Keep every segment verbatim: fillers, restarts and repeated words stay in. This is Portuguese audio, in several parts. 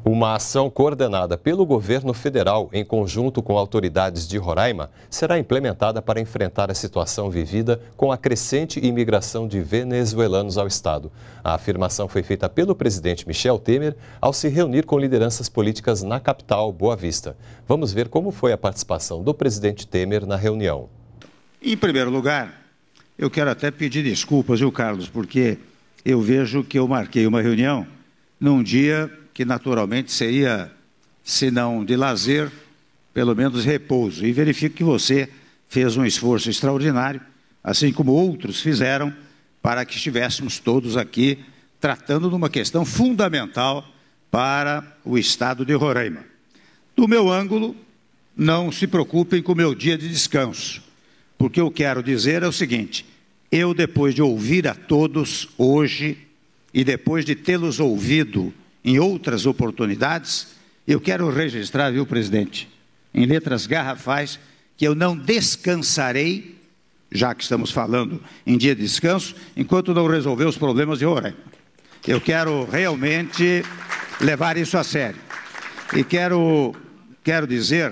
Uma ação coordenada pelo governo federal, em conjunto com autoridades de Roraima, será implementada para enfrentar a situação vivida com a crescente imigração de venezuelanos ao estado. A afirmação foi feita pelo presidente Michel Temer ao se reunir com lideranças políticas na capital, Boa Vista. Vamos ver como foi a participação do presidente Temer na reunião. Em primeiro lugar, eu quero até pedir desculpas, viu, Carlos, porque eu vejo que eu marquei uma reunião num dia que naturalmente seria, se não de lazer, pelo menos repouso. E verifico que você fez um esforço extraordinário, assim como outros fizeram, para que estivéssemos todos aqui tratando de uma questão fundamental para o estado de Roraima. Do meu ângulo, não se preocupem com o meu dia de descanso, porque eu quero dizer é o seguinte: eu, depois de ouvir a todos hoje e depois de tê-los ouvido em outras oportunidades, eu quero registrar, viu, presidente, em letras garrafais, que eu não descansarei, já que estamos falando em dia de descanso, enquanto não resolver os problemas de Roraima. Eu quero realmente levar isso a sério. E quero, quero dizer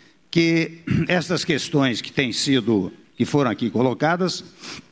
que estas questões que têm sido, que foram aqui colocadas,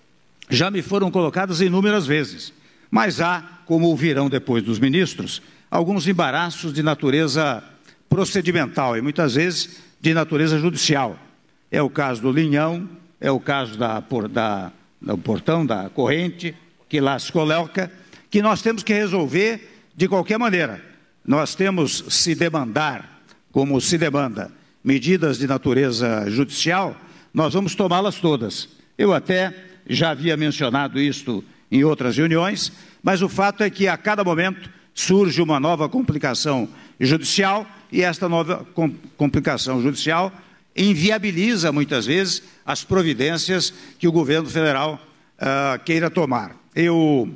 já me foram colocadas inúmeras vezes. Mas há, como ouvirão depois dos ministros, alguns embaraços de natureza procedimental e muitas vezes de natureza judicial. É o caso do Linhão, é o caso da, da, do portão, da corrente, que lá se coloca, que nós temos que resolver de qualquer maneira. Nós temos, se demandar, como se demanda, medidas de natureza judicial, nós vamos tomá-las todas. Eu até já havia mencionado isto em outras reuniões, mas o fato é que a cada momento surge uma nova complicação judicial e esta nova com complicação judicial inviabiliza muitas vezes as providências que o governo federal uh, queira tomar. Eu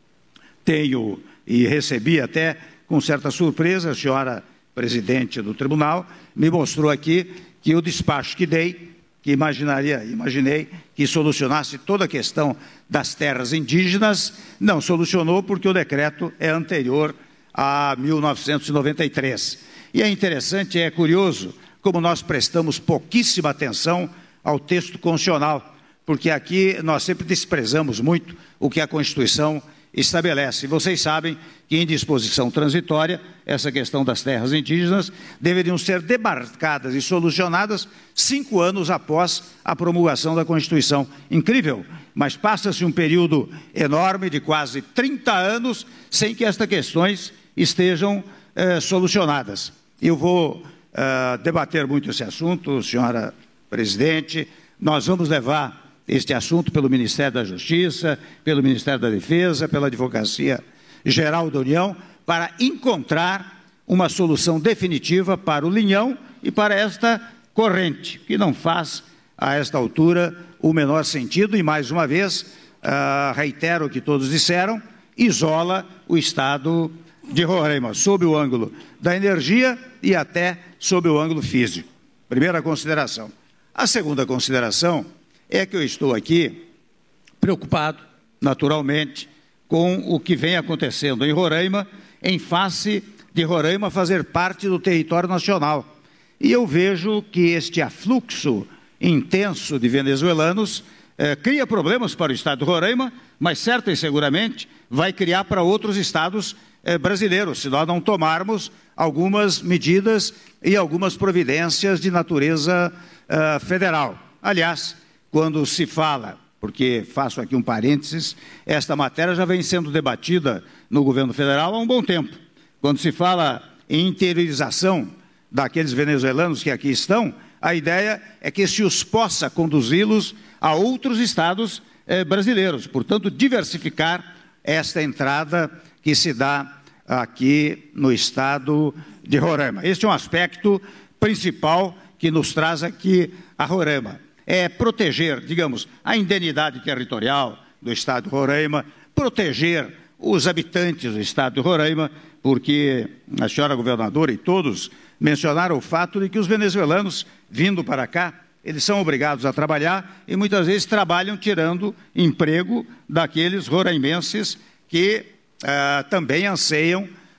tenho e recebi até com certa surpresa, a senhora presidente do tribunal me mostrou aqui que o despacho que dei, que imaginaria, imaginei que solucionasse toda a questão das terras indígenas, não solucionou porque o decreto é anterior a mil novecentos e noventa e três. E é interessante, é curioso, como nós prestamos pouquíssima atenção ao texto constitucional, porque aqui nós sempre desprezamos muito o que a Constituição estabelece. Vocês sabem que em disposição transitória, essa questão das terras indígenas deveriam ser demarcadas e solucionadas cinco anos após a promulgação da Constituição. Incrível, mas passa-se um período enorme de quase trinta anos sem que estas questões estejam eh, solucionadas. Eu vou eh, debater muito esse assunto, senhora presidente, nós vamos levar este assunto pelo Ministério da Justiça, pelo Ministério da Defesa, pela Advocacia Geral da União, para encontrar uma solução definitiva para o Linhão e para esta corrente, que não faz, a esta altura, o menor sentido e, mais uma vez, uh, reitero o que todos disseram, isola o estado de Roraima, sob o ângulo da energia e até sob o ângulo físico. Primeira consideração. A segunda consideração é que eu estou aqui preocupado, naturalmente, com o que vem acontecendo em Roraima, em face de Roraima fazer parte do território nacional. E eu vejo que este afluxo intenso de venezuelanos eh, cria problemas para o estado de Roraima, mas certa e seguramente vai criar para outros estados eh, brasileiros, se nós não tomarmos algumas medidas e algumas providências de natureza eh, federal. Aliás, quando se fala, porque faço aqui um parênteses, esta matéria já vem sendo debatida no governo federal há um bom tempo. Quando se fala em interiorização daqueles venezuelanos que aqui estão, a ideia é que se os possa conduzi-los a outros estados eh, brasileiros. Portanto, diversificar esta entrada que se dá aqui no estado de Roraima. Este é um aspecto principal que nos traz aqui a Roraima. É proteger, digamos, a indenidade territorial do estado de Roraima, proteger os habitantes do estado de Roraima, porque a senhora governadora e todos mencionaram o fato de que os venezuelanos, vindo para cá, eles são obrigados a trabalhar e muitas vezes trabalham tirando emprego daqueles roraimenses que ah, também anseiam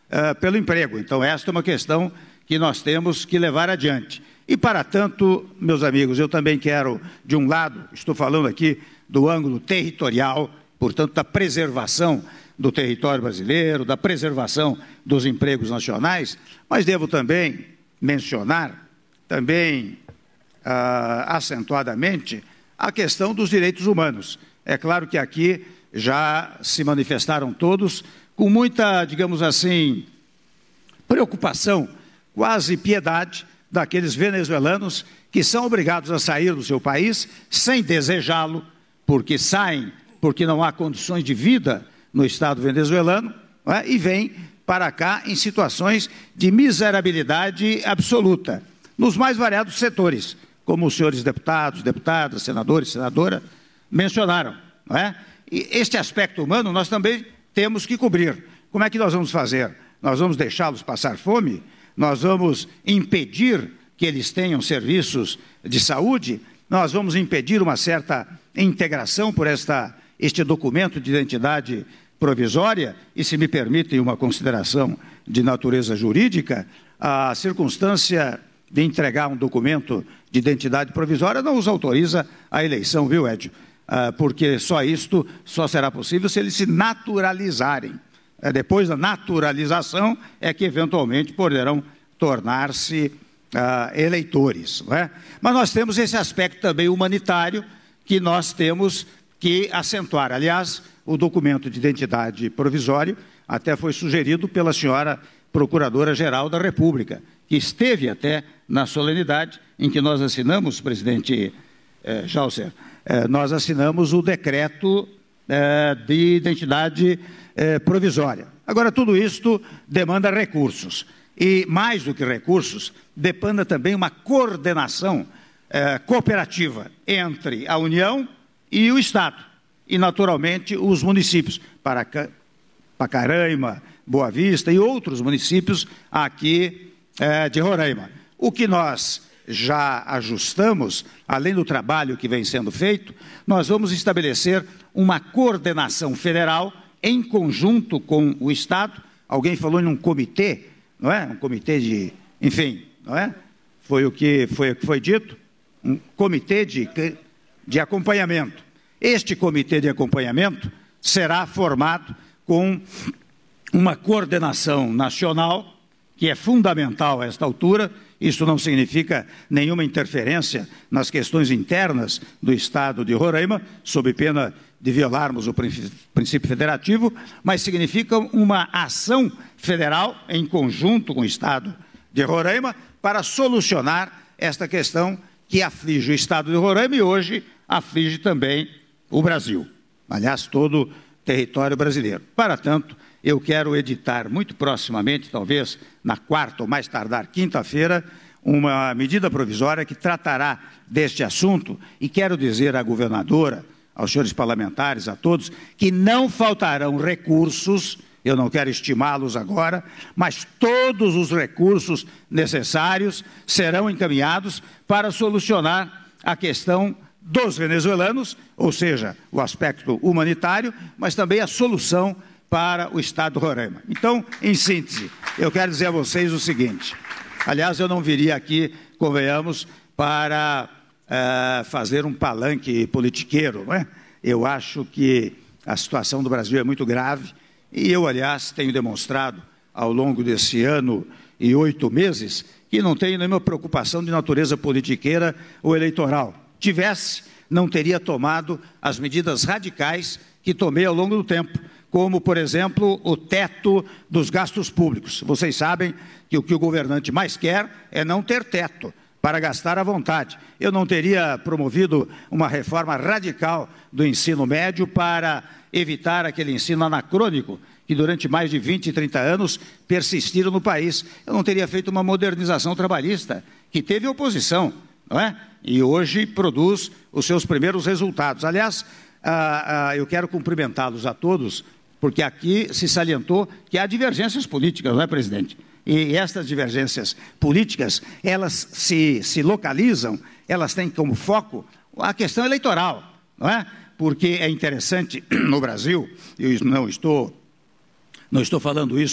uh, pelo emprego. Então, esta é uma questão que nós temos que levar adiante. E, para tanto, meus amigos, eu também quero, de um lado, estou falando aqui do ângulo territorial, portanto, da preservação do território brasileiro, da preservação dos empregos nacionais, mas devo também mencionar, também uh, acentuadamente, a questão dos direitos humanos. É claro que aqui já se manifestaram todos com muita, digamos assim, preocupação, quase piedade, daqueles venezuelanos que são obrigados a sair do seu país sem desejá-lo, porque saem, porque não há condições de vida no Estado venezuelano, não é? E vêm para cá em situações de miserabilidade absoluta, nos mais variados setores, como os senhores deputados, deputadas, senadores, senadora, mencionaram, não é? E este aspecto humano nós também temos que cobrir. Como é que nós vamos fazer? Nós vamos deixá-los passar fome? Nós vamos impedir que eles tenham serviços de saúde? Nós vamos impedir uma certa integração por esta, este documento de identidade provisória? E, se me permitem uma consideração de natureza jurídica, a circunstância de entregar um documento de identidade provisória não os autoriza a eleição, viu, Edio? Ah, porque só isto só será possível se eles se naturalizarem. É, depois da naturalização é que eventualmente poderão tornar-se ah, eleitores, não é? Mas nós temos esse aspecto também humanitário que nós temos que acentuar. Aliás, o documento de identidade provisório até foi sugerido pela senhora Procuradora-Geral da República, que esteve até na solenidade em que nós assinamos, presidente eh, Jausser, eh, nós assinamos o decreto eh, de identidade eh, provisória. Agora, tudo isto demanda recursos. E, mais do que recursos, demanda também uma coordenação eh, cooperativa entre a União e o Estado. E, naturalmente, os municípios, Paraca, Pacaraima, Boa Vista e outros municípios aqui eh, de Roraima. O que nós já ajustamos, além do trabalho que vem sendo feito, nós vamos estabelecer uma coordenação federal em conjunto com o Estado. Alguém falou em um comitê, não é? Um comitê de, enfim, não é? Foi o que foi, foi dito, um comitê de, de acompanhamento. Este comitê de acompanhamento será formado com uma coordenação nacional, que é fundamental a esta altura. Isso não significa nenhuma interferência nas questões internas do Estado de Roraima, sob pena de violarmos o princípio federativo, mas significa uma ação federal em conjunto com o Estado de Roraima para solucionar esta questão que aflige o Estado de Roraima e hoje aflige também o Brasil, aliás, todo o território brasileiro. Para tanto, eu quero editar muito proximamente, talvez na quarta ou mais tardar quinta-feira, uma medida provisória que tratará deste assunto, e quero dizer à governadora, aos senhores parlamentares, a todos, que não faltarão recursos, eu não quero estimá-los agora, mas todos os recursos necessários serão encaminhados para solucionar a questão dos venezuelanos, ou seja, o aspecto humanitário, mas também a solução para o Estado de Roraima. Então, em síntese, eu quero dizer a vocês o seguinte, aliás, eu não viria aqui, convenhamos, para uh, fazer um palanque politiqueiro, não é? Eu acho que a situação do Brasil é muito grave e eu, aliás, tenho demonstrado ao longo desse ano e oito meses que não tenho nenhuma preocupação de natureza politiqueira ou eleitoral. Tivesse, não teria tomado as medidas radicais que tomei ao longo do tempo, como, por exemplo, o teto dos gastos públicos. Vocês sabem que o que o governante mais quer é não ter teto para gastar à vontade. Eu não teria promovido uma reforma radical do ensino médio para evitar aquele ensino anacrônico que durante mais de vinte, trinta anos persistiram no país. Eu não teria feito uma modernização trabalhista, que teve oposição, não é? E hoje produz os seus primeiros resultados. Aliás, ah, ah, eu quero cumprimentá-los a todos, porque aqui se salientou que há divergências políticas, não é, presidente? E estas divergências políticas, elas se, se localizam, elas têm como foco a questão eleitoral, não é? Porque é interessante no Brasil, eu não estou, não estou falando isso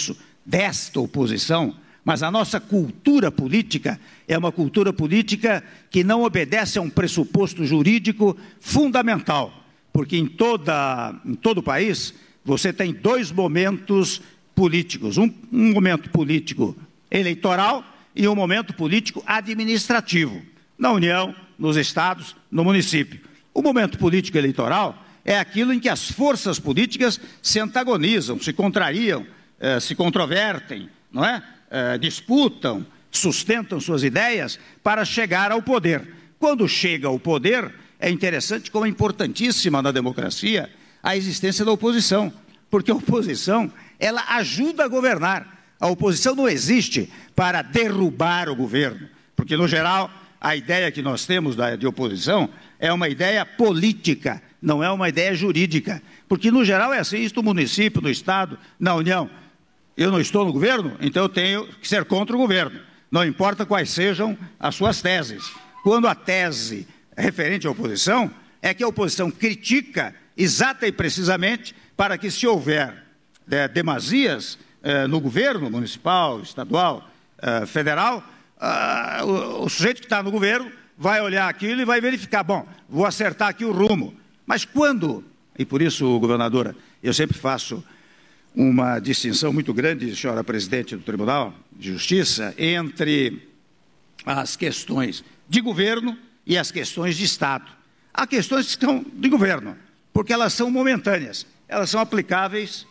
desta oposição, mas a nossa cultura política é uma cultura política que não obedece a um pressuposto jurídico fundamental, porque em, toda, em todo o país você tem dois momentos políticos, um, um momento político eleitoral e um momento político administrativo, na União, nos estados, no município. O momento político eleitoral é aquilo em que as forças políticas se antagonizam, se contrariam, eh, se controvertem, não é? Eh, disputam, sustentam suas ideias para chegar ao poder. Quando chega ao poder, é interessante como é importantíssima na democracia a existência da oposição, porque a oposição, ela ajuda a governar. A oposição não existe para derrubar o governo, porque, no geral, a ideia que nós temos de oposição é uma ideia política, não é uma ideia jurídica, porque, no geral, é assim, isso no município, no estado, na União. Eu não estou no governo, então eu tenho que ser contra o governo, não importa quais sejam as suas teses. Quando a tese referente à oposição é que a oposição critica exata e precisamente para que, se houver é, demasias é, no governo municipal, estadual, é, federal, é, o, o sujeito que está no governo vai olhar aquilo e vai verificar, bom, vou acertar aqui o rumo. Mas quando, e por isso, governadora, eu sempre faço uma distinção muito grande, senhora presidente do Tribunal de Justiça, entre as questões de governo e as questões de Estado. Há questões que são de governo, porque elas são momentâneas, elas são aplicáveis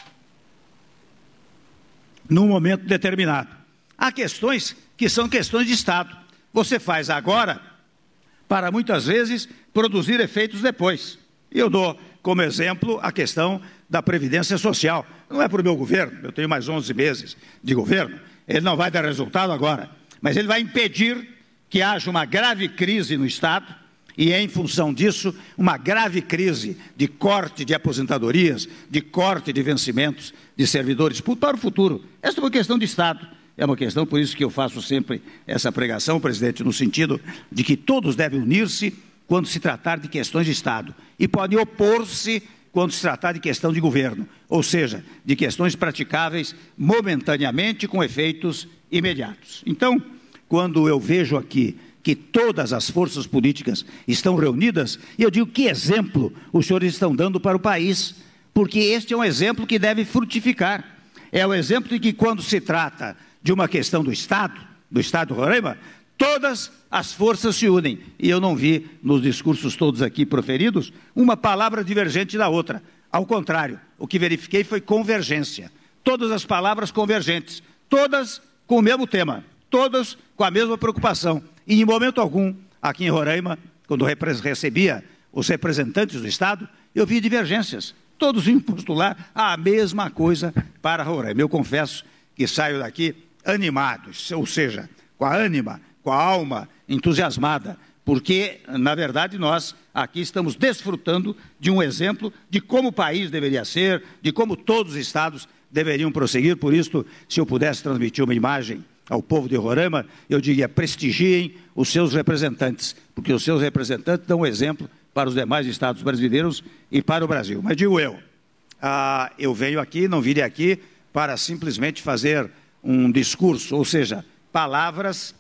num momento determinado. Há questões que são questões de Estado. Você faz agora para, muitas vezes, produzir efeitos depois. Eu dou como exemplo a questão da Previdência Social. Não é para o meu governo, eu tenho mais onze meses de governo, ele não vai dar resultado agora, mas ele vai impedir que haja uma grave crise no Estado e, em função disso, uma grave crise de corte de aposentadorias, de corte de vencimentos de servidores para o futuro. Essa é uma questão de Estado. É uma questão, por isso que eu faço sempre essa pregação, presidente, no sentido de que todos devem unir-se quando se tratar de questões de Estado e podem opor-se quando se tratar de questão de governo, ou seja, de questões praticáveis momentaneamente com efeitos imediatos. Então, quando eu vejo aqui que todas as forças políticas estão reunidas, eu digo, que exemplo os senhores estão dando para o país, porque este é um exemplo que deve frutificar. É o exemplo de que, quando se trata de uma questão do Estado, do Estado de Roraima, todas as forças se unem. E eu não vi, nos discursos todos aqui proferidos, uma palavra divergente da outra. Ao contrário, o que verifiquei foi convergência. Todas as palavras convergentes, todas com o mesmo tema, todas com a mesma preocupação. E, em momento algum, aqui em Roraima, quando recebia os representantes do Estado, eu vi divergências. Todos iam postular a mesma coisa para Roraima. Eu confesso que saio daqui animado, ou seja, com a ânima, com a alma entusiasmada, porque, na verdade, nós aqui estamos desfrutando de um exemplo de como o país deveria ser, de como todos os estados deveriam prosseguir. Por isso, se eu pudesse transmitir uma imagem ao povo de Roraima, eu diria, prestigiem os seus representantes, porque os seus representantes dão um exemplo para os demais estados brasileiros e para o Brasil. Mas digo eu, ah, eu venho aqui, não virei aqui para simplesmente fazer um discurso, ou seja, palavras.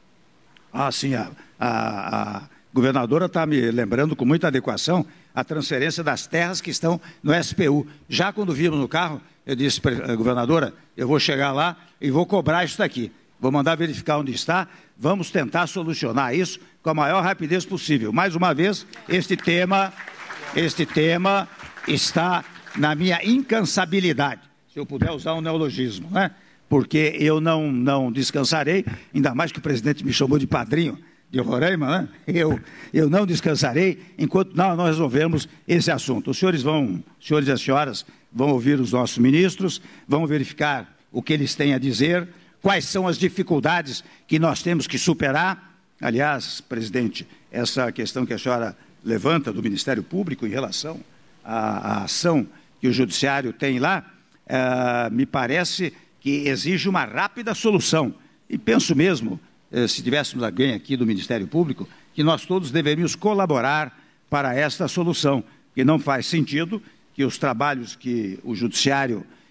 Ah, sim, a, a, a governadora está me lembrando com muita adequação a transferência das terras que estão no S P U. Já quando vimos no carro, eu disse para a governadora, eu vou chegar lá e vou cobrar isso daqui. Vou mandar verificar onde está, vamos tentar solucionar isso com a maior rapidez possível. Mais uma vez, este tema, este tema está na minha incansabilidade, se eu puder usar um neologismo, né? Porque eu não, não descansarei, ainda mais que o presidente me chamou de padrinho de Roraima, né? Eu, eu não descansarei enquanto não, nós resolvermos esse assunto. Os senhores vão, os senhores e as senhoras vão ouvir os nossos ministros, vão verificar o que eles têm a dizer, quais são as dificuldades que nós temos que superar. Aliás, presidente, essa questão que a senhora levanta do Ministério Público em relação à, à ação que o Judiciário tem lá, uh, me parece que exige uma rápida solução. E penso mesmo, uh, se tivéssemos alguém aqui do Ministério Público, que nós todos deveríamos colaborar para esta solução, que não faz sentido que os trabalhos que o Judiciário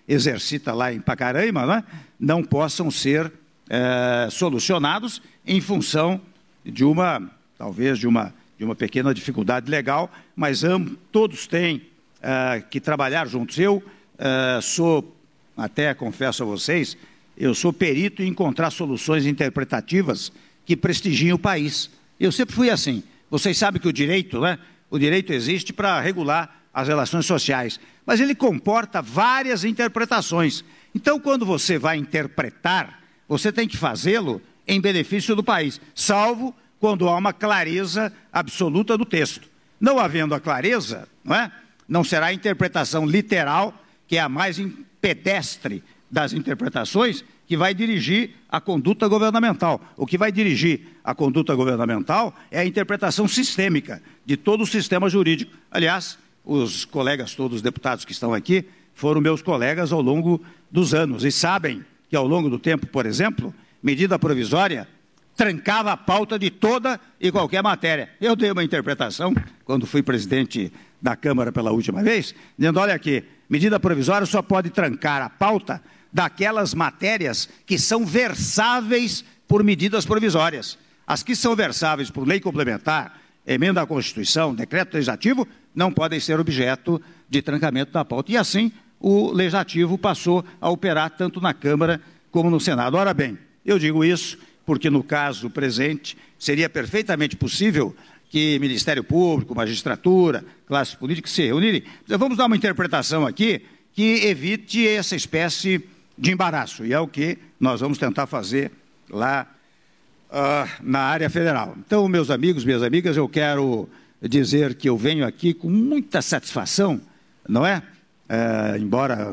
exercita lá em Pacaraima, não é? Não possam ser é, solucionados em função de uma, talvez, de uma, de uma pequena dificuldade legal, mas ambos, todos têm é, que trabalhar juntos. Eu é, sou, até confesso a vocês, eu sou perito em encontrar soluções interpretativas que prestigiem o país. Eu sempre fui assim. Vocês sabem que o direito, né? O direito existe para regular as relações sociais, mas ele comporta várias interpretações. Então, quando você vai interpretar, você tem que fazê-lo em benefício do país, salvo quando há uma clareza absoluta do texto. Não havendo a clareza, não é? Não será a interpretação literal, que é a mais pedestre das interpretações, que vai dirigir a conduta governamental. O que vai dirigir a conduta governamental é a interpretação sistêmica de todo o sistema jurídico. Aliás, os colegas, todos os deputados que estão aqui, foram meus colegas ao longo dos anos e sabem que ao longo do tempo, por exemplo, medida provisória trancava a pauta de toda e qualquer matéria. Eu dei uma interpretação, quando fui presidente da Câmara pela última vez, dizendo, olha aqui, medida provisória só pode trancar a pauta daquelas matérias que são versáveis por medidas provisórias. As que são versáveis por lei complementar, emenda à Constituição, decreto legislativo, não podem ser objeto de trancamento da pauta. E assim, o Legislativo passou a operar tanto na Câmara como no Senado. Ora bem, eu digo isso porque no caso presente seria perfeitamente possível que Ministério Público, magistratura, classes políticas se reunirem. Vamos dar uma interpretação aqui que evite essa espécie de embaraço, e é o que nós vamos tentar fazer lá uh, na área federal. Então, meus amigos, minhas amigas, eu quero dizer que eu venho aqui com muita satisfação, não é? Uh, embora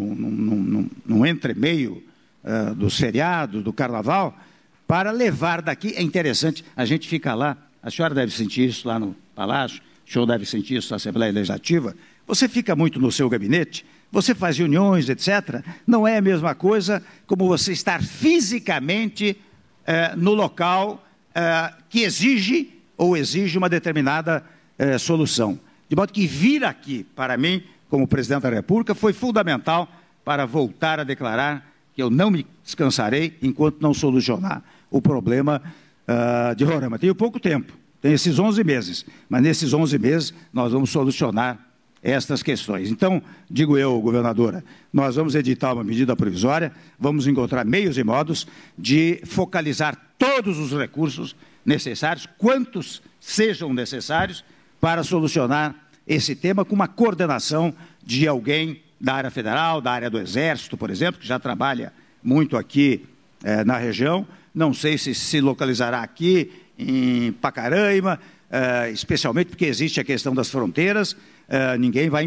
no entremeio uh, dos feriados, do carnaval, para levar daqui, é interessante, a gente fica lá, a senhora deve sentir isso lá no Palácio, o senhor deve sentir isso na Assembleia Legislativa, você fica muito no seu gabinete, você faz reuniões, etcétera, não é a mesma coisa como você estar fisicamente eh, no local eh, que exige ou exige uma determinada eh, solução. De modo que vir aqui, para mim, como presidente da República, foi fundamental para voltar a declarar que eu não me descansarei enquanto não solucionar o problema uh, de Roraima. Tenho pouco tempo, tem esses onze meses, mas nesses onze meses nós vamos solucionar estas questões. Então, digo eu, governadora, nós vamos editar uma medida provisória, vamos encontrar meios e modos de focalizar todos os recursos necessários, quantos sejam necessários, para solucionar esse tema com uma coordenação de alguém da área federal, da área do Exército, por exemplo, que já trabalha muito aqui eh, na região. Não sei se se localizará aqui em Pacaraima, eh, especialmente porque existe a questão das fronteiras. Uh, ninguém vai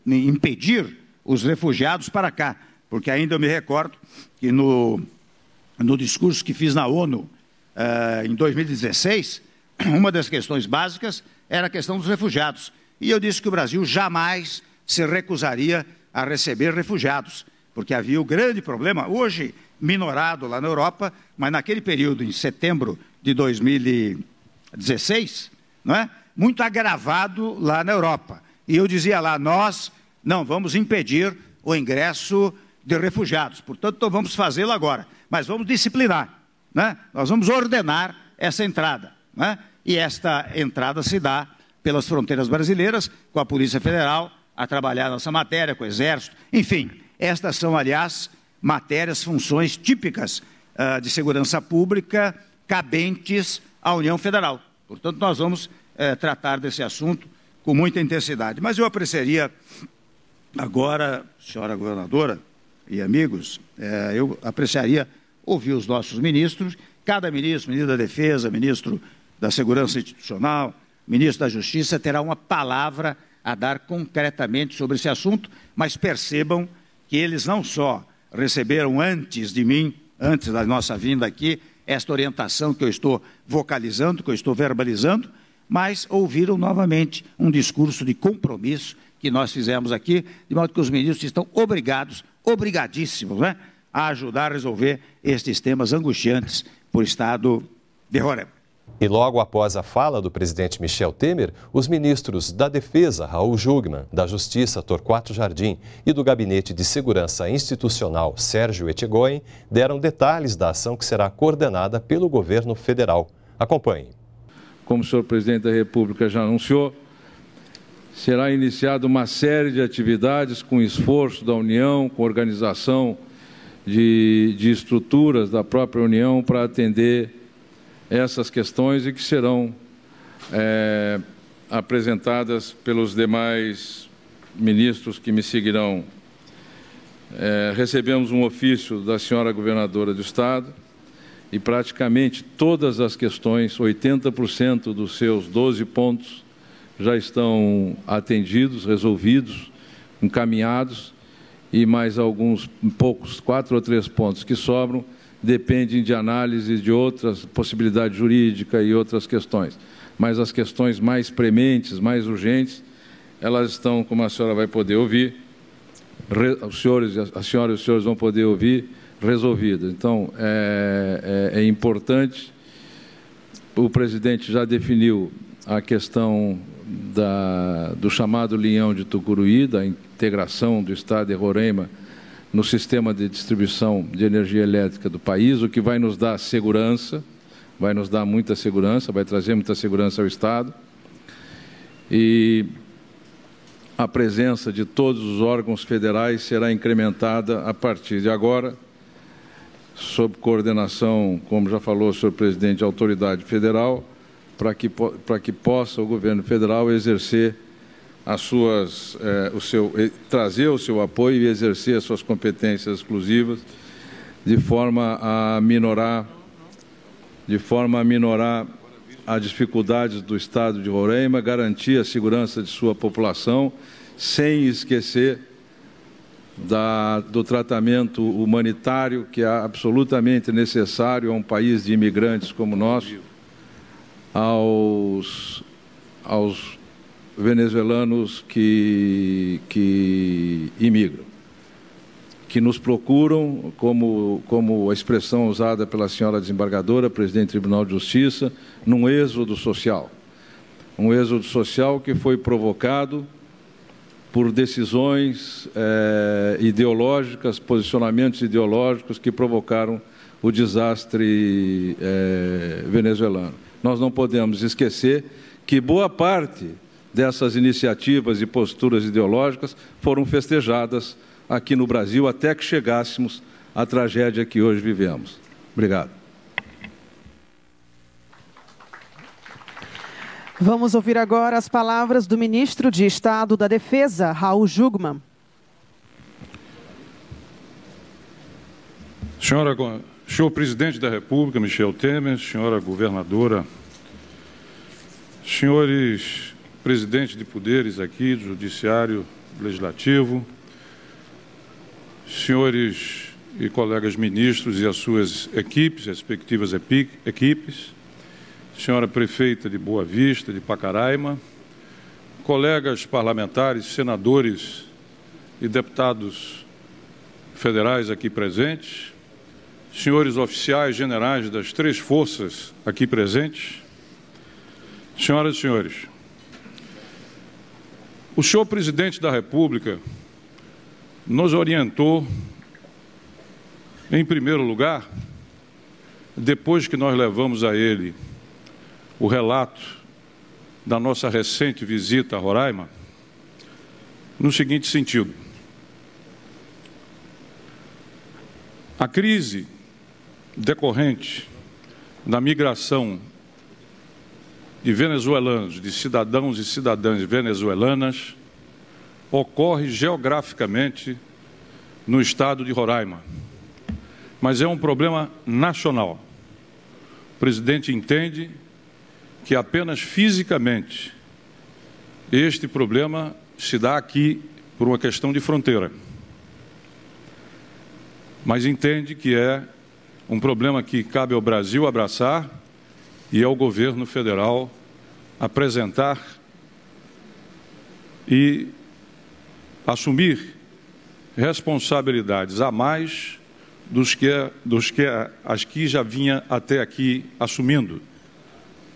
impedir os refugiados para cá, porque ainda eu me recordo que no, no discurso que fiz na ONU uh, em dois mil e dezesseis, uma das questões básicas era a questão dos refugiados. E eu disse que o Brasil jamais se recusaria a receber refugiados, porque havia o grande problema, hoje minorado lá na Europa, mas naquele período, em setembro de dois mil e dezesseis, não é? Muito agravado lá na Europa. E eu dizia lá, nós não vamos impedir o ingresso de refugiados, portanto, não vamos fazê-lo agora, mas vamos disciplinar, né? Nós vamos ordenar essa entrada, né? E esta entrada se dá pelas fronteiras brasileiras, com a Polícia Federal, a trabalhar nessa matéria, com o Exército, enfim, estas são, aliás, matérias, funções típicas uh, de segurança pública cabentes à União Federal. Portanto, nós vamos uh, tratar desse assunto com muita intensidade. Mas eu apreciaria agora, senhora governadora e amigos, eh, eu apreciaria ouvir os nossos ministros, cada ministro, ministro da Defesa, ministro da Segurança Institucional, ministro da Justiça, terá uma palavra a dar concretamente sobre esse assunto, mas percebam que eles não só receberam antes de mim, antes da nossa vinda aqui, esta orientação que eu estou vocalizando, que eu estou verbalizando, mas ouviram novamente um discurso de compromisso que nós fizemos aqui, de modo que os ministros estão obrigados, obrigadíssimos, né, a ajudar a resolver estes temas angustiantes por estado de Roraima. E logo após a fala do presidente Michel Temer, os ministros da Defesa, Raul Jungmann, da Justiça, Torquato Jardim, e do Gabinete de Segurança Institucional, Sérgio Etchegoyen, deram detalhes da ação que será coordenada pelo governo federal. Acompanhe. Como o senhor presidente da República já anunciou, será iniciada uma série de atividades com esforço da União, com organização de, de estruturas da própria União para atender essas questões e que serão é, apresentadas pelos demais ministros que me seguirão. É, recebemos um ofício da senhora governadora do Estado e praticamente todas as questões, oitenta por cento dos seus doze pontos, já estão atendidos, resolvidos, encaminhados, e mais alguns poucos, quatro ou três pontos que sobram, dependem de análise de outras possibilidades jurídicas e outras questões. Mas as questões mais prementes, mais urgentes, elas estão, como a senhora vai poder ouvir, os senhores, a senhora e os senhores vão poder ouvir, resolvidas. Então, é, é, é importante, o presidente já definiu a questão da, do chamado Linhão de Tucuruí, da integração do Estado de Roraima no sistema de distribuição de energia elétrica do país, o que vai nos dar segurança, vai nos dar muita segurança, vai trazer muita segurança ao Estado. E a presença de todos os órgãos federais será incrementada a partir de agora, sob coordenação, como já falou o senhor presidente, da autoridade federal, para que, para que possa o governo federal exercer as suas, eh, o seu, trazer o seu apoio e exercer as suas competências exclusivas, de forma a minorar, de forma a minorar as dificuldades do Estado de Roraima, garantir a segurança de sua população, sem esquecer da, do tratamento humanitário que é absolutamente necessário a um país de imigrantes como o nosso, aos, aos venezuelanos que, que imigram, que nos procuram, como, como a expressão usada pela senhora desembargadora, presidente do Tribunal de Justiça, num êxodo social. Um êxodo social que foi provocado por decisões eh, ideológicas, posicionamentos ideológicos que provocaram o desastre eh, venezuelano. Nós não podemos esquecer que boa parte dessas iniciativas e posturas ideológicas foram festejadas aqui no Brasil até que chegássemos à tragédia que hoje vivemos. Obrigado. Vamos ouvir agora as palavras do ministro de Estado da Defesa, Raul Jungmann. Senhora, senhor presidente da República, Michel Temer, senhora governadora, senhores presidentes de poderes aqui, do Judiciário, Legislativo, senhores e colegas ministros e as suas equipes, respectivas equipes, senhora prefeita de Boa Vista, de Pacaraima, colegas parlamentares, senadores e deputados federais aqui presentes, senhores oficiais generais das três forças aqui presentes, senhoras e senhores, o senhor presidente da República nos orientou, em primeiro lugar, depois que nós levamos a ele o relato da nossa recente visita a Roraima, no seguinte sentido: a crise decorrente da migração de venezuelanos, de cidadãos e cidadãs venezuelanas, ocorre geograficamente no estado de Roraima, mas é um problema nacional. O presidente entende que apenas fisicamente este problema se dá aqui por uma questão de fronteira, mas entende que é um problema que cabe ao Brasil abraçar e ao governo federal apresentar e assumir responsabilidades a mais dos que, dos que as que já vinha até aqui assumindo.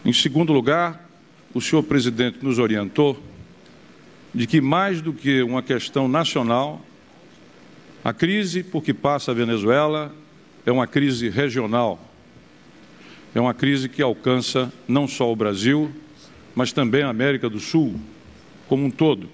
Em segundo lugar, o senhor presidente nos orientou de que, mais do que uma questão nacional, a crise por que passa a Venezuela é uma crise regional. É uma crise que alcança não só o Brasil, mas também a América do Sul como um todo.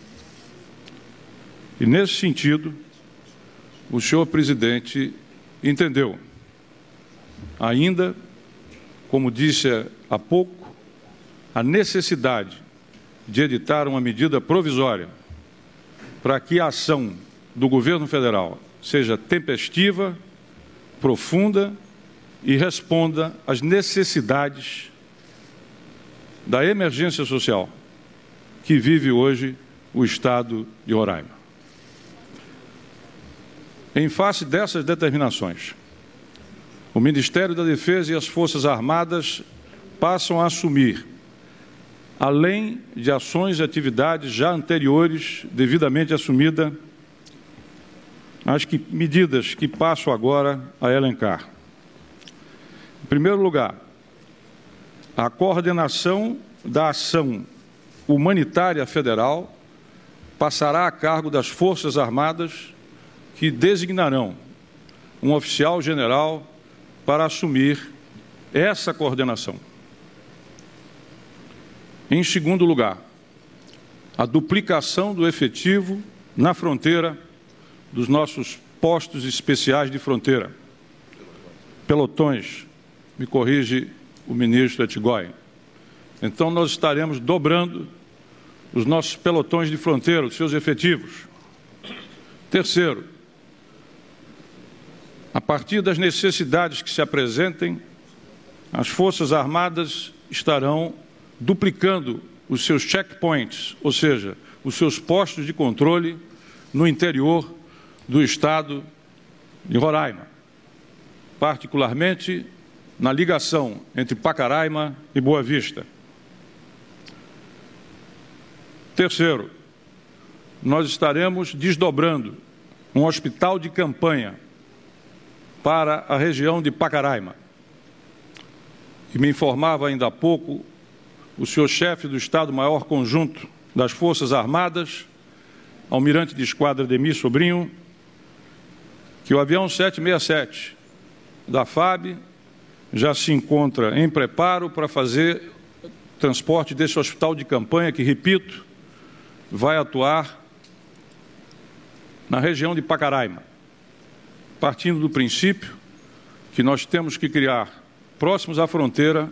E, nesse sentido, o senhor presidente entendeu, ainda, como disse há pouco, a necessidade de editar uma medida provisória para que a ação do governo federal seja tempestiva, profunda e responda às necessidades da emergência social que vive hoje o Estado de Roraima. Em face dessas determinações, o Ministério da Defesa e as Forças Armadas passam a assumir, além de ações e atividades já anteriores devidamente assumidas, as que, medidas que passo agora a elencar. Em primeiro lugar, a coordenação da ação humanitária federal passará a cargo das Forças Armadas, que designarão um oficial general para assumir essa coordenação. Em segundo lugar, a duplicação do efetivo na fronteira dos nossos postos especiais de fronteira, pelotões, me corrige o ministro Etigói. Então, nós estaremos dobrando os nossos pelotões de fronteira, os seus efetivos. Terceiro, a partir das necessidades que se apresentem, as Forças Armadas estarão duplicando os seus checkpoints, ou seja, os seus postos de controle no interior do Estado de Roraima, particularmente na ligação entre Pacaraima e Boa Vista. Terceiro, nós estaremos desdobrando um hospital de campanha para a região de Pacaraima. E me informava ainda há pouco o senhor chefe do Estado-Maior Conjunto das Forças Armadas, almirante de esquadra Ademir Sobrinho, que o avião sete seis sete da F A B já se encontra em preparo para fazer transporte desse hospital de campanha, que, repito, vai atuar na região de Pacaraima, partindo do princípio que nós temos que criar, próximos à fronteira,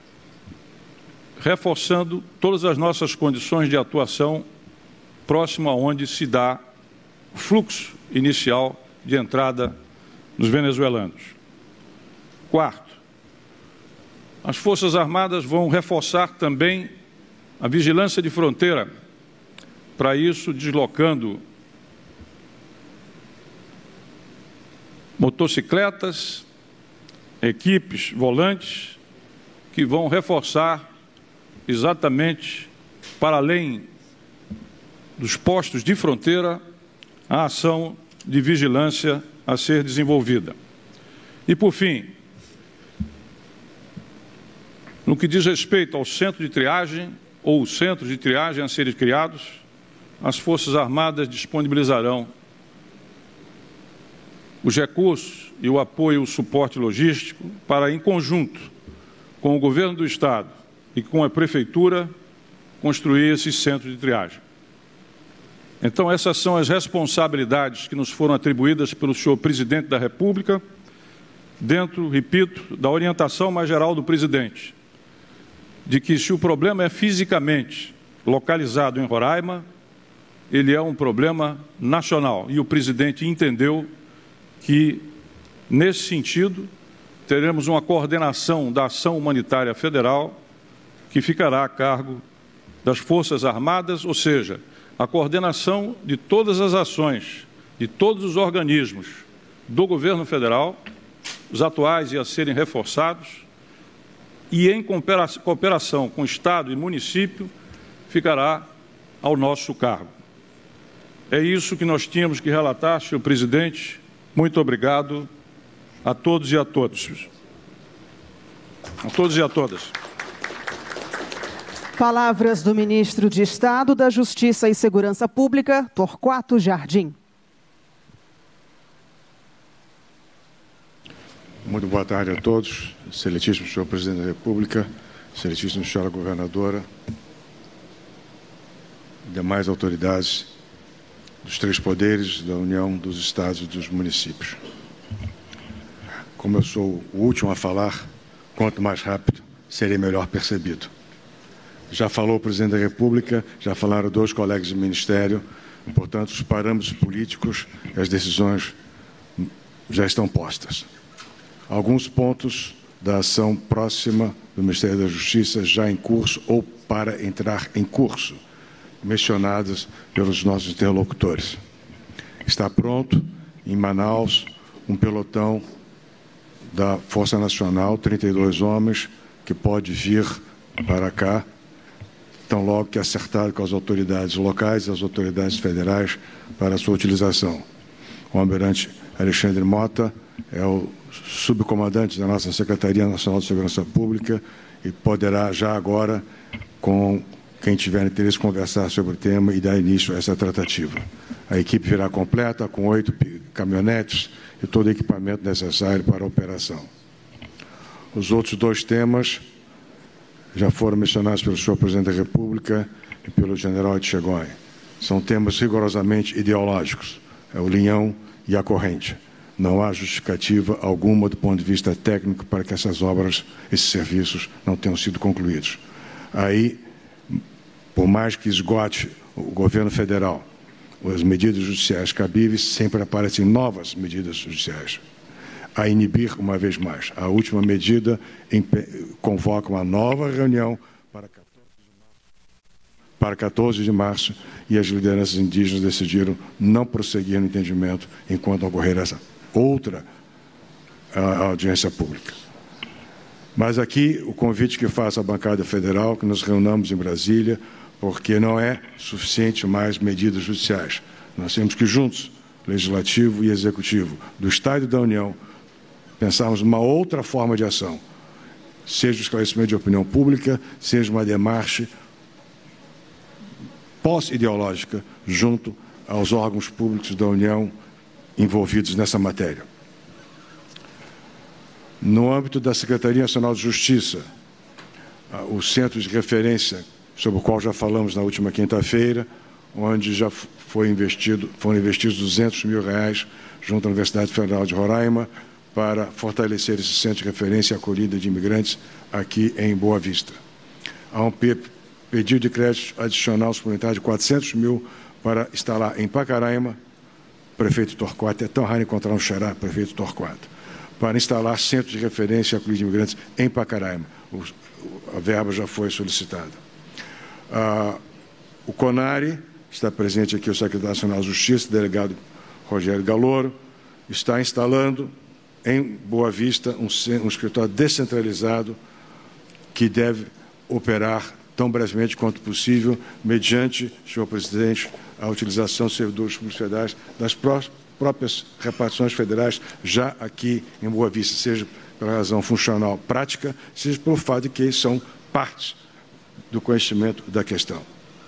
reforçando todas as nossas condições de atuação próximo aonde se dá o fluxo inicial de entrada dos venezuelanos. Quarto, as Forças Armadas vão reforçar também a vigilância de fronteira, para isso deslocando motocicletas, equipes, volantes, que vão reforçar exatamente, para além dos postos de fronteira, a ação de vigilância a ser desenvolvida. E, por fim, no que diz respeito ao centro de triagem, ou centros de triagem a serem criados, as Forças Armadas disponibilizarão os recursos e o apoio e o suporte logístico para, em conjunto com o Governo do Estado e com a Prefeitura, construir esse centro de triagem. Então, essas são as responsabilidades que nos foram atribuídas pelo senhor Presidente da República, dentro, repito, da orientação mais geral do Presidente, de que, se o problema é fisicamente localizado em Roraima, ele é um problema nacional. E o Presidente entendeu que, nesse sentido, teremos uma coordenação da ação humanitária federal que ficará a cargo das Forças Armadas, ou seja, a coordenação de todas as ações, de todos os organismos do governo federal, os atuais e a serem reforçados, e em cooperação com o Estado e município, ficará ao nosso cargo. É isso que nós tínhamos que relatar, senhor presidente. Muito obrigado a todos e a todas. A todos e a todas. Palavras do ministro de Estado da Justiça e Segurança Pública, Torquato Jardim. Muito boa tarde a todos, excelentíssimo senhor presidente da República, excelentíssima senhora governadora, demais autoridades dos três poderes da União, dos estados e dos municípios. Como eu sou o último a falar, quanto mais rápido, serei melhor percebido. Já falou o presidente da República, já falaram dois colegas do Ministério, portanto, os parâmetros políticos e as decisões já estão postas. Alguns pontos da ação próxima do Ministério da Justiça já em curso ou para entrar em curso, mencionados pelos nossos interlocutores. Está pronto, em Manaus, um pelotão da Força Nacional, trinta e dois homens, que pode vir para cá, tão logo que acertado com as autoridades locais e as autoridades federais para a sua utilização. O almirante Alexandre Mota é o subcomandante da nossa Secretaria Nacional de Segurança Pública e poderá já agora, com quem tiver interesse, conversar sobre o tema e dar início a essa tratativa. A equipe virá completa, com oito caminhonetes e todo o equipamento necessário para a operação. Os outros dois temas já foram mencionados pelo senhor presidente da República e pelo general Etchegoyen. São temas rigorosamente ideológicos, é o linhão e a corrente. Não há justificativa alguma do ponto de vista técnico para que essas obras, esses serviços, não tenham sido concluídos. Aí, por mais que esgote o governo federal as medidas judiciais cabíveis, sempre aparecem novas medidas judiciais a inibir uma vez mais. A última medida convoca uma nova reunião para quatorze de março e as lideranças indígenas decidiram não prosseguir no entendimento enquanto ocorrer essa outra a, audiência pública. Mas aqui o convite que faço à bancada federal, que nos reunamos em Brasília, porque não é suficiente mais medidas judiciais. Nós temos que juntos, Legislativo e Executivo, do Estado e da União, pensarmos numa outra forma de ação, seja o esclarecimento de opinião pública, seja uma demarche pós-ideológica junto aos órgãos públicos da União envolvidos nessa matéria. No âmbito da Secretaria Nacional de Justiça, o centro de referência, sobre o qual já falamos na última quinta-feira, onde já foi investido, foram investidos duzentos mil reais junto à Universidade Federal de Roraima para fortalecer esse centro de referência e acolhida de imigrantes aqui em Boa Vista. Há um pedido de crédito adicional suplementar de quatrocentos mil para instalar em Pacaraima, prefeito Torquato, é tão raro encontrar um xará, prefeito Torquato, para instalar centro de referência e acolhida de imigrantes em Pacaraima. O, a verba já foi solicitada. Ah, o CONARE, está presente aqui o secretário nacional de Justiça, delegado Rogério Galoro, está instalando em Boa Vista um, um escritório descentralizado que deve operar tão brevemente quanto possível, mediante, senhor presidente, a utilização de servidores públicos federais das pró próprias repartições federais já aqui em Boa Vista, seja pela razão funcional prática, seja pelo fato de que eles são partes do conhecimento da questão.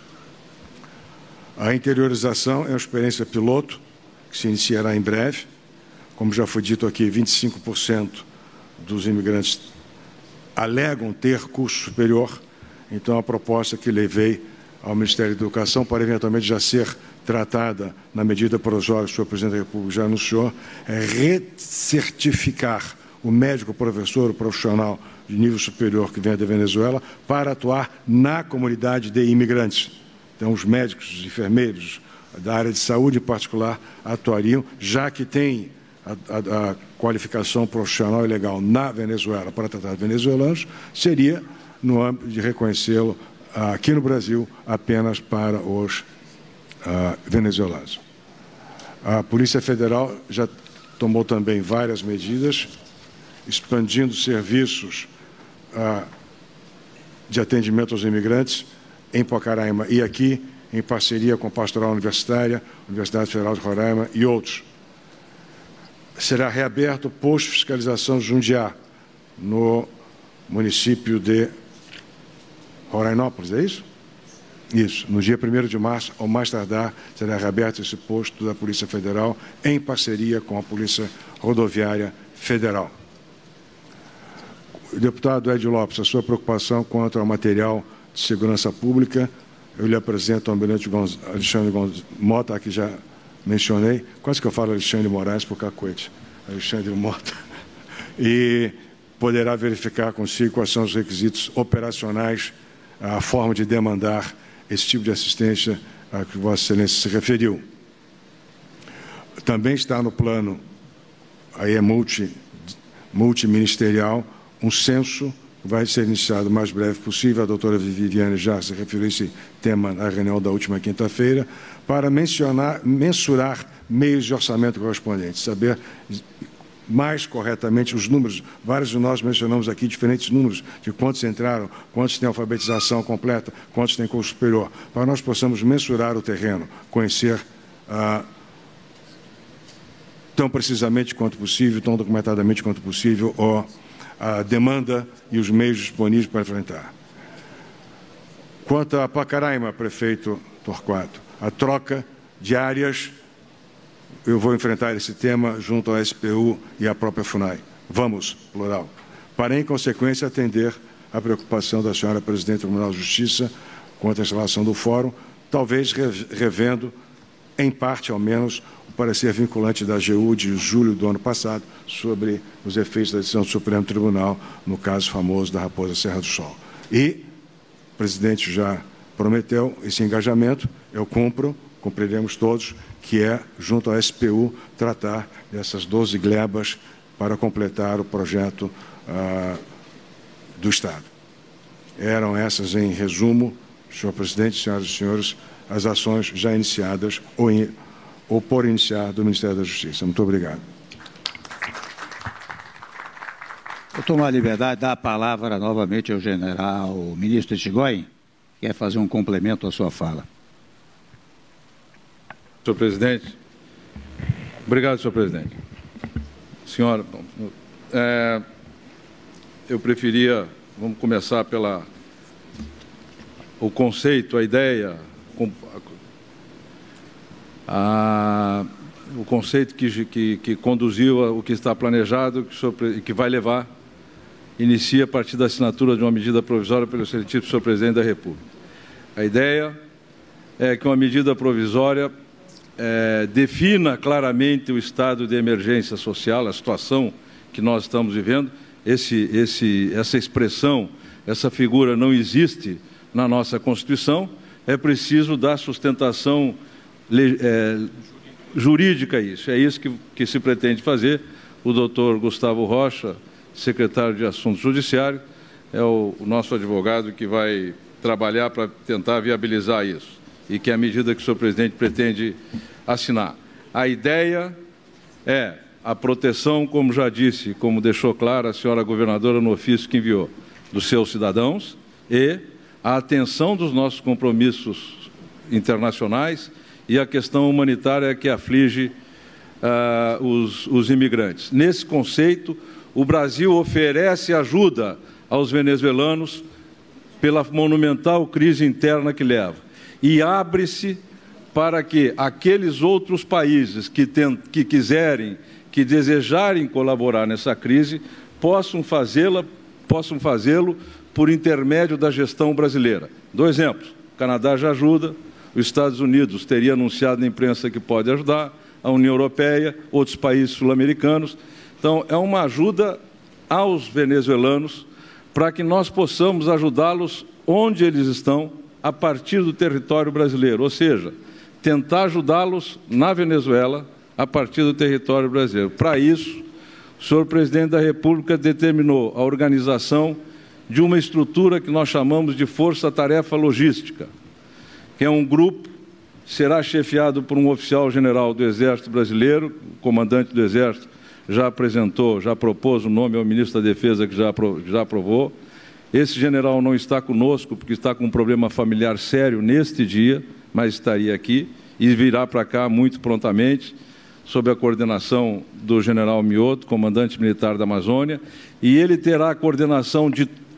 A interiorização é uma experiência piloto, que se iniciará em breve. Como já foi dito aqui, vinte e cinco por cento dos imigrantes alegam ter curso superior, então a proposta que levei ao Ministério da Educação para eventualmente já ser tratada na medida provisória que o senhor presidente da República já anunciou, é recertificar o médico, o professor, o profissional de nível superior que vem da Venezuela para atuar na comunidade de imigrantes. Então, os médicos, os enfermeiros da área de saúde em particular atuariam, já que tem a, a, a qualificação profissional e legal na Venezuela para tratar de venezuelanos, seria no âmbito de reconhecê-lo aqui no Brasil apenas para os uh, venezuelanos. A Polícia Federal já tomou também várias medidas, expandindo serviços uh, de atendimento aos imigrantes em Pacaraima e aqui, em parceria com a Pastoral Universitária, Universidade Federal de Roraima e outros. Será reaberto o posto de fiscalização Jundiá, no município de Rorainópolis, é isso? Isso. No dia primeiro de março, ao mais tardar, será reaberto esse posto da Polícia Federal em parceria com a Polícia Rodoviária Federal. Deputado Ed Lopes, a sua preocupação quanto ao material de segurança pública, eu lhe apresento o almirante Gonz... Alexandre Gonz... Mota, que já mencionei, quase que eu falo Alexandre Moraes por cacoete, Alexandre Mota, e poderá verificar consigo quais são os requisitos operacionais, a forma de demandar esse tipo de assistência a que Vossa Excelência se referiu. Também está no plano, aí é multi, multiministerial, um censo que vai ser iniciado o mais breve possível. A doutora Viviane já se referiu a esse tema na reunião da última quinta-feira, para mencionar, mensurar meios de orçamento correspondentes, saber mais corretamente os números. Vários de nós mencionamos aqui diferentes números de quantos entraram, quantos têm alfabetização completa, quantos têm curso superior, para nós possamos mensurar o terreno, conhecer ah, tão precisamente quanto possível, tão documentadamente quanto possível, ó, a demanda e os meios disponíveis para enfrentar. Quanto a Pacaraima, prefeito Torquato, a troca de áreas, eu vou enfrentar esse tema junto ao S P U e à própria FUNAI. Vamos, plural. Para, em consequência, atender à preocupação da senhora presidente do Tribunal de Justiça quanto à instalação do fórum, talvez revendo, em parte ao menos, o parecer vinculante da A G U de julho do ano passado sobre os efeitos da decisão do Supremo Tribunal no caso famoso da Raposa Serra do Sol. E o presidente já prometeu esse engajamento, eu cumpro, cumpriremos todos, que é, junto ao S P U, tratar dessas doze glebas para completar o projeto ah, do Estado. Eram essas, em resumo, senhor presidente, senhoras e senhores, as ações já iniciadas ou, in, ou por iniciar do Ministério da Justiça. Muito obrigado. Vou tomar a liberdade de dar a palavra novamente ao general, ao ministro Etigoyen, que quer fazer um complemento à sua fala. Senhor presidente. Obrigado, senhor presidente. Senhora, é, eu preferia, vamos começar pela o conceito, a ideia, a, o conceito que, que, que conduziu a, o que está planejado e que vai levar, inicia a partir da assinatura de uma medida provisória pelo excelentíssimo senhor presidente da República. A ideia é que uma medida provisória é, defina claramente o estado de emergência social, a situação que nós estamos vivendo. Esse, esse, essa expressão, essa figura não existe na nossa Constituição, é preciso dar sustentação é, jurídica a isso. É isso que, que se pretende fazer. O doutor Gustavo Rocha, secretário de Assuntos Judiciários, é o, o nosso advogado que vai trabalhar para tentar viabilizar isso, e que é a medida que o senhor presidente pretende assinar. A ideia é a proteção, como já disse, como deixou claro a senhora governadora no ofício que enviou, dos seus cidadãos, e a atenção dos nossos compromissos internacionais e a questão humanitária que aflige uh, os, os imigrantes. Nesse conceito, o Brasil oferece ajuda aos venezuelanos pela monumental crise interna que leva, e abre-se para que aqueles outros países que, tem, que quiserem, que desejarem colaborar nessa crise, possam fazê-la, possam fazê-lo por intermédio da gestão brasileira. Dois exemplos: o Canadá já ajuda, os Estados Unidos teria anunciado na imprensa que pode ajudar, a União Europeia, outros países sul-americanos. Então, é uma ajuda aos venezuelanos para que nós possamos ajudá-los onde eles estão, a partir do território brasileiro, ou seja, tentar ajudá-los na Venezuela a partir do território brasileiro. Para isso, o senhor presidente da República determinou a organização de uma estrutura que nós chamamos de Força-Tarefa Logística, que é um grupo, será chefiado por um oficial-general do Exército Brasileiro, o comandante do Exército já apresentou, já propôs o nome ao ministro da Defesa, que já, já aprovou. Esse general não está conosco, porque está com um problema familiar sério neste dia, mas estaria aqui e virá para cá muito prontamente, sob a coordenação do general Mioto, comandante militar da Amazônia, e ele terá a coordenação de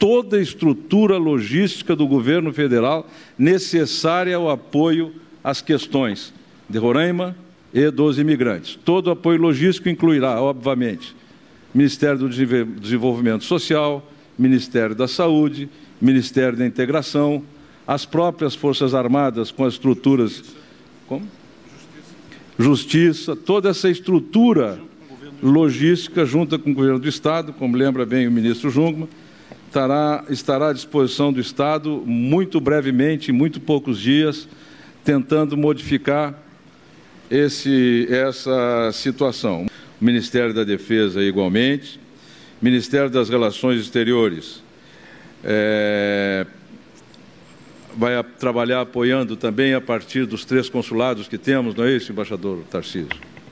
toda a estrutura logística do governo federal necessária ao apoio às questões de Roraima e dos imigrantes. Todo o apoio logístico incluirá, obviamente, Ministério do Desenvolvimento Social, Ministério da Saúde, Ministério da Integração, as próprias Forças Armadas com as estruturas... Como? Justiça, toda essa estrutura logística, junto com o governo do Estado, como lembra bem o ministro Jungmann, estará, estará à disposição do Estado muito brevemente, em muito poucos dias, tentando modificar esse, essa situação. O Ministério da Defesa, igualmente, Ministério das Relações Exteriores, é, vai a, trabalhar apoiando também a partir dos três consulados que temos, não é isso, embaixador Tarcísio?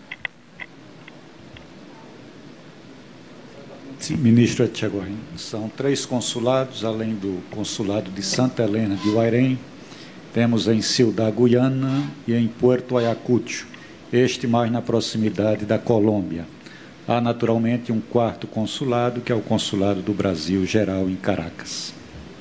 Sim, ministro Etchegorrin. São três consulados, além do consulado de Santa Helena de Guairém, temos em Ciudad Guiana e em Puerto Ayacucho, este mais na proximidade da Colômbia. Há, naturalmente, um quarto consulado, que é o Consulado do Brasil Geral em Caracas.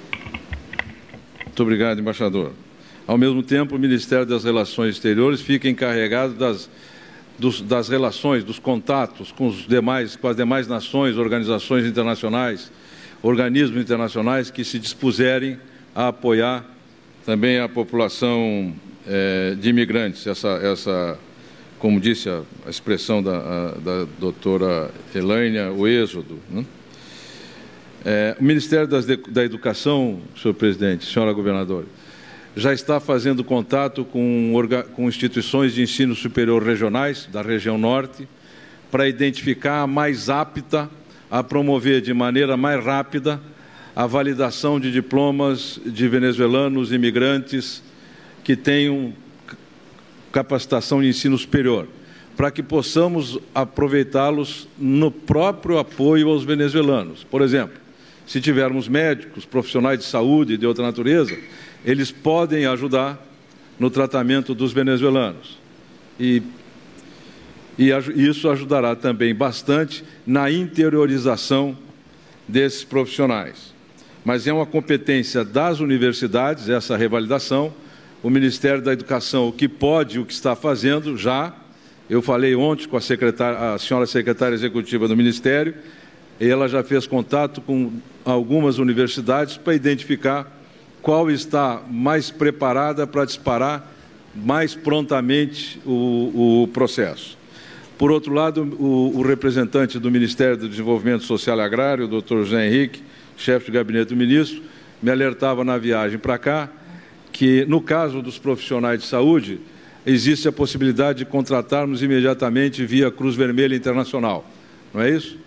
Muito obrigado, embaixador. Ao mesmo tempo, o Ministério das Relações Exteriores fica encarregado das, dos, das relações, dos contatos com, os demais, com as demais nações, organizações internacionais, organismos internacionais que se dispuserem a apoiar também a população é, de imigrantes. Essa, essa, como disse a, a expressão da, a, da doutora Elânia, o êxodo, né? É, o Ministério das, da Educação, senhor presidente, senhora governadora, já está fazendo contato com, com instituições de ensino superior regionais da região norte para identificar a mais apta a promover de maneira mais rápida a validação de diplomas de venezuelanos imigrantes que tenham capacitação de ensino superior, para que possamos aproveitá-los no próprio apoio aos venezuelanos. Por exemplo, se tivermos médicos, profissionais de saúde e de outra natureza, eles podem ajudar no tratamento dos venezuelanos. E, e isso ajudará também bastante na interiorização desses profissionais. Mas é uma competência das universidades, essa revalidação. O Ministério da Educação, o que pode, o que está fazendo, já. Eu falei ontem com a, secretária, a senhora secretária executiva do Ministério, e ela já fez contato com algumas universidades para identificar qual está mais preparada para disparar mais prontamente o, o processo. Por outro lado, o, o representante do Ministério do Desenvolvimento Social e Agrário, o doutor José Henrique, chefe de gabinete do ministro, me alertava na viagem para cá que, no caso dos profissionais de saúde, existe a possibilidade de contratarmos imediatamente via Cruz Vermelha Internacional. Não é isso?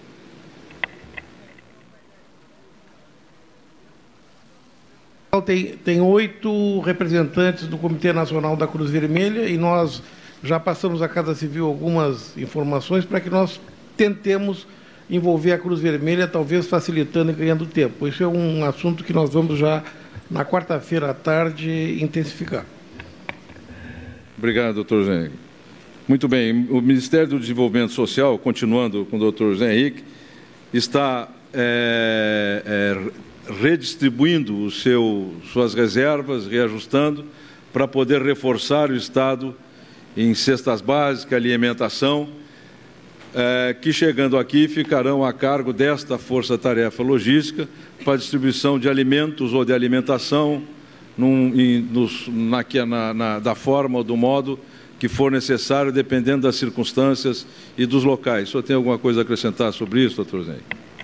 Tem, tem oito representantes do Comitê Nacional da Cruz Vermelha e nós já passamos à Casa Civil algumas informações para que nós tentemos envolver a Cruz Vermelha, talvez facilitando e ganhando tempo. Isso é um assunto que nós vamos já, na quarta-feira à tarde, intensificar. Obrigado, doutor José Henrique. Muito bem, o Ministério do Desenvolvimento Social, continuando com o doutor José Henrique, está é, é, redistribuindo o seu, suas reservas, reajustando, para poder reforçar o Estado em cestas básicas, alimentação, é, que chegando aqui ficarão a cargo desta força-tarefa logística para a distribuição de alimentos ou de alimentação num, em, nos, na, na, na, da forma ou do modo que for necessário, dependendo das circunstâncias e dos locais. O senhor tem alguma coisa a acrescentar sobre isso, doutor Zé?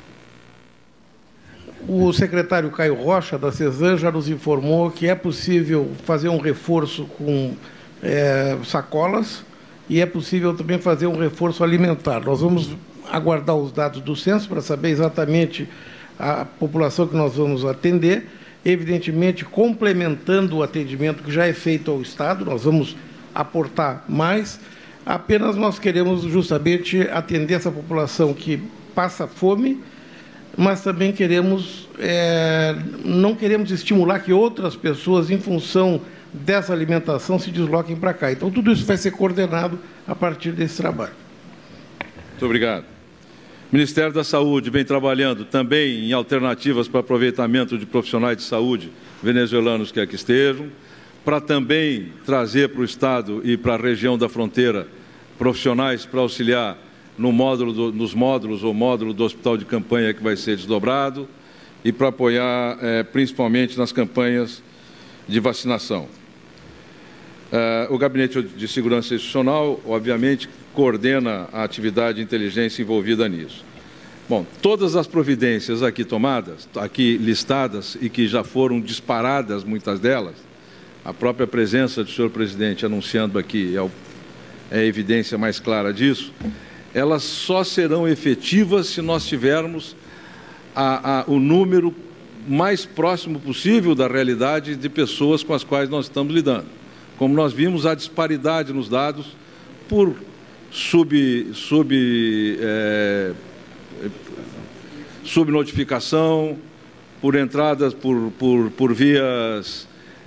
O secretário Caio Rocha, da CESAM, já nos informou que é possível fazer um reforço com é, sacolas e é possível também fazer um reforço alimentar. Nós vamos aguardar os dados do censo para saber exatamente a população que nós vamos atender, evidentemente complementando o atendimento que já é feito ao Estado, nós vamos aportar mais, apenas nós queremos justamente atender essa população que passa fome, mas também queremos, é, não queremos estimular que outras pessoas, em função dessa alimentação, se desloquem para cá. Então, tudo isso vai ser coordenado a partir desse trabalho. Muito obrigado. O Ministério da Saúde vem trabalhando também em alternativas para aproveitamento de profissionais de saúde venezuelanos que aqui estejam, para também trazer para o Estado e para a região da fronteira profissionais para auxiliar no módulo do, nos módulos ou módulo do hospital de campanha que vai ser desdobrado e para apoiar eh, principalmente nas campanhas de vacinação. Eh, o Gabinete de Segurança Institucional, obviamente, coordena a atividade de inteligência envolvida nisso. Bom, todas as providências aqui tomadas, aqui listadas e que já foram disparadas, muitas delas, a própria presença do senhor presidente anunciando aqui é, o, é a evidência mais clara disso, elas só serão efetivas se nós tivermos a, a, o número mais próximo possível da realidade de pessoas com as quais nós estamos lidando. Como nós vimos, há disparidade nos dados por sub, sub, é, subnotificação, por entradas por, por, por vias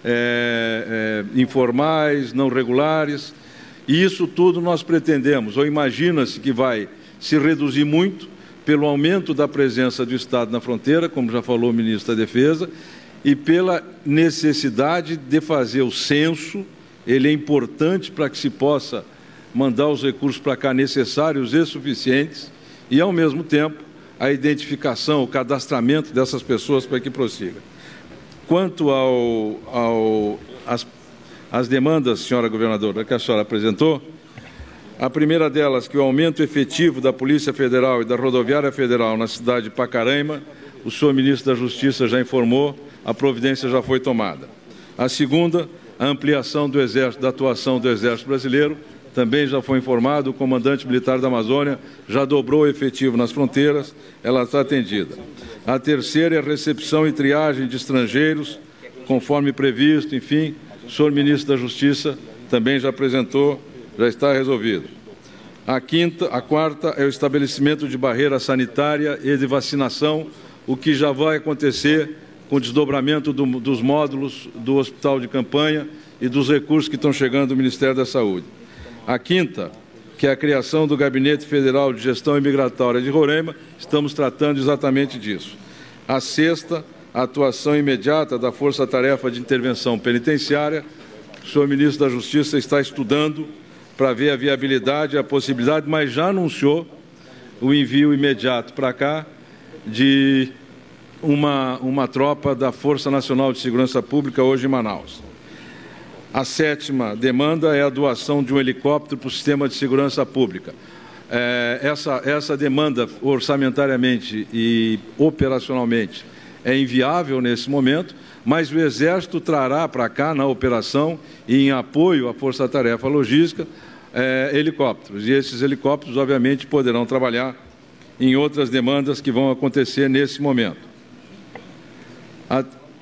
é, é, informais, não regulares, e isso tudo nós pretendemos, ou imagina-se que vai se reduzir muito pelo aumento da presença do Estado na fronteira, como já falou o ministro da Defesa, e pela necessidade de fazer o censo. Ele é importante para que se possa mandar os recursos para cá necessários e suficientes e, ao mesmo tempo, a identificação, o cadastramento dessas pessoas para que prossiga. Quanto ao, ao, às, às demandas, senhora governadora, que a senhora apresentou, a primeira delas, que o aumento efetivo da Polícia Federal e da Rodoviária Federal na cidade de Pacaraima, o senhor ministro da Justiça já informou, a providência já foi tomada. A segunda, a ampliação do Exército, da atuação do Exército Brasileiro, também já foi informado, o comandante militar da Amazônia já dobrou o efetivo nas fronteiras, ela está atendida. A terceira é a recepção e triagem de estrangeiros, conforme previsto, enfim, o senhor ministro da Justiça também já apresentou, já está resolvido. A quinta, a quarta é o estabelecimento de barreira sanitária e de vacinação, o que já vai acontecer com o desdobramento do, dos módulos do hospital de campanha e dos recursos que estão chegando do Ministério da Saúde. A quinta, que é a criação do Gabinete Federal de Gestão Imigratória de Roraima, estamos tratando exatamente disso. A sexta, a atuação imediata da Força Tarefa de Intervenção Penitenciária. O senhor ministro da Justiça está estudando para ver a viabilidade, a possibilidade, mas já anunciou o envio imediato para cá de uma, uma tropa da Força Nacional de Segurança Pública hoje em Manaus. A sétima demanda é a doação de um helicóptero para o sistema de segurança pública. É, essa, essa demanda, orçamentariamente e operacionalmente, é inviável nesse momento, mas o Exército trará para cá, na operação, e em apoio à Força Tarefa Logística, é, helicópteros. E esses helicópteros, obviamente, poderão trabalhar em outras demandas que vão acontecer nesse momento. A,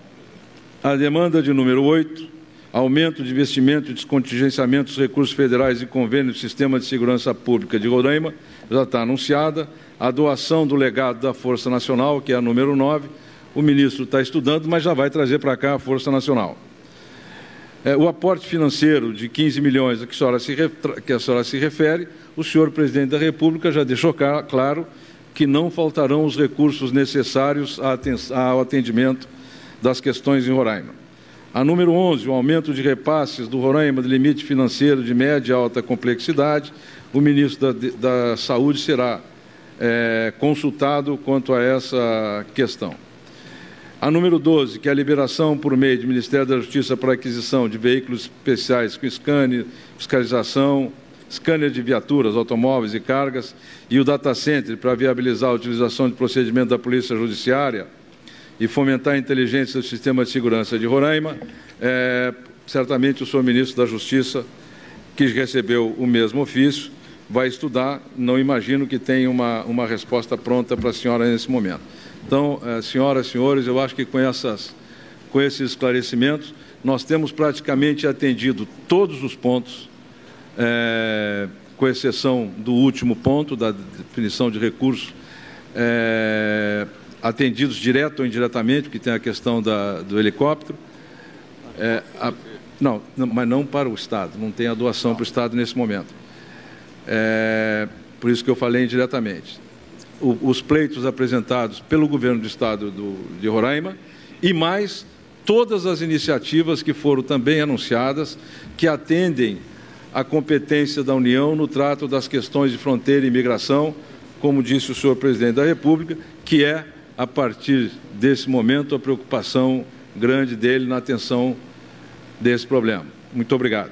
a demanda de número oito, aumento de investimento e descontingenciamento dos recursos federais e convênio do Sistema de Segurança Pública de Roraima, já está anunciada. A doação do legado da Força Nacional, que é a número nove, o ministro está estudando, mas já vai trazer para cá a Força Nacional. É, o aporte financeiro de quinze milhões a que a, senhora se, que a senhora se refere, o senhor presidente da República já deixou claro que não faltarão os recursos necessários ao atendimento das questões em Roraima. A número onze, o aumento de repasses do Roraima de limite financeiro de média e alta complexidade, o ministro da, da Saúde será é, consultado quanto a essa questão. A número doze, que é a liberação por meio do Ministério da Justiça para aquisição de veículos especiais com scanner, fiscalização, scanner de viaturas, automóveis e cargas, e o data center para viabilizar a utilização de procedimento da Polícia Judiciária e fomentar a inteligência do Sistema de Segurança de Roraima, é, certamente o senhor ministro da Justiça, que recebeu o mesmo ofício, vai estudar. Não imagino que tenha uma, uma resposta pronta para a senhora nesse momento. Então, é, senhoras e senhores, eu acho que com, essas, com esses esclarecimentos, nós temos praticamente atendido todos os pontos, é, com exceção do último ponto, da definição de recursos, é, atendidos direto ou indiretamente, porque tem a questão da, do helicóptero. É, a, não, não, mas não para o Estado, não tem a doação para o Estado nesse momento. É, por isso que eu falei indiretamente. os pleitos apresentados pelo governo do estado do, de Roraima e mais todas as iniciativas que foram também anunciadas, que atendem à competência da União no trato das questões de fronteira e imigração, como disse o senhor presidente da República, que é, a partir desse momento, a preocupação grande dele na atenção desse problema. Muito obrigado.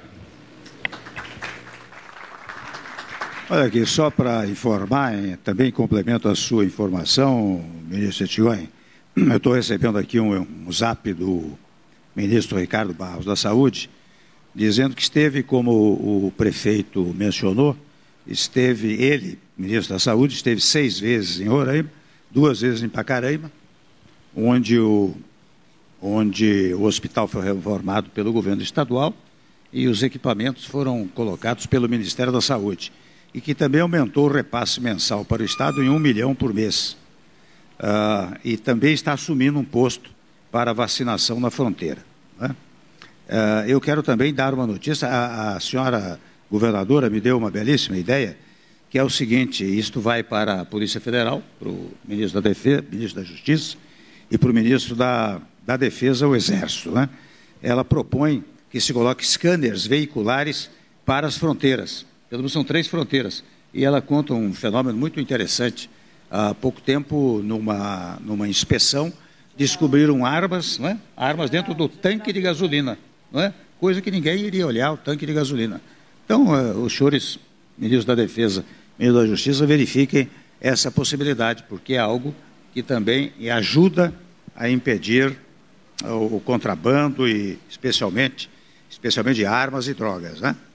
Olha aqui, só para informar, também complemento a sua informação, ministro Etchegoyen, eu estou recebendo aqui um, um zap do ministro Ricardo Barros da Saúde, dizendo que esteve, como o prefeito mencionou, esteve ele, ministro da Saúde, esteve seis vezes em Roraima, duas vezes em Pacaraima, onde o, onde o hospital foi reformado pelo governo estadual e os equipamentos foram colocados pelo Ministério da Saúde, e que também aumentou o repasse mensal para o Estado em um milhão por mês. Uh, e também está assumindo um posto para vacinação na fronteira. Né? Uh, eu quero também dar uma notícia, a, a senhora governadora me deu uma belíssima ideia, que é o seguinte: isto vai para a Polícia Federal, para o ministro da Defesa, ministro da Justiça e para o ministro da, da Defesa, o Exército. Né? Ela propõe que se coloque scanners veiculares para as fronteiras. Pelo menos são três fronteiras. E ela conta um fenômeno muito interessante. Há pouco tempo, numa, numa inspeção, descobriram armas, não é? armas dentro do tanque de gasolina, não é? Coisa que ninguém iria olhar, o tanque de gasolina. Então, uh, os senhores ministros da Defesa, ministro da Justiça, verifiquem essa possibilidade, porque é algo que também ajuda a impedir uh, o contrabando e, especialmente, especialmente de armas e drogas, né?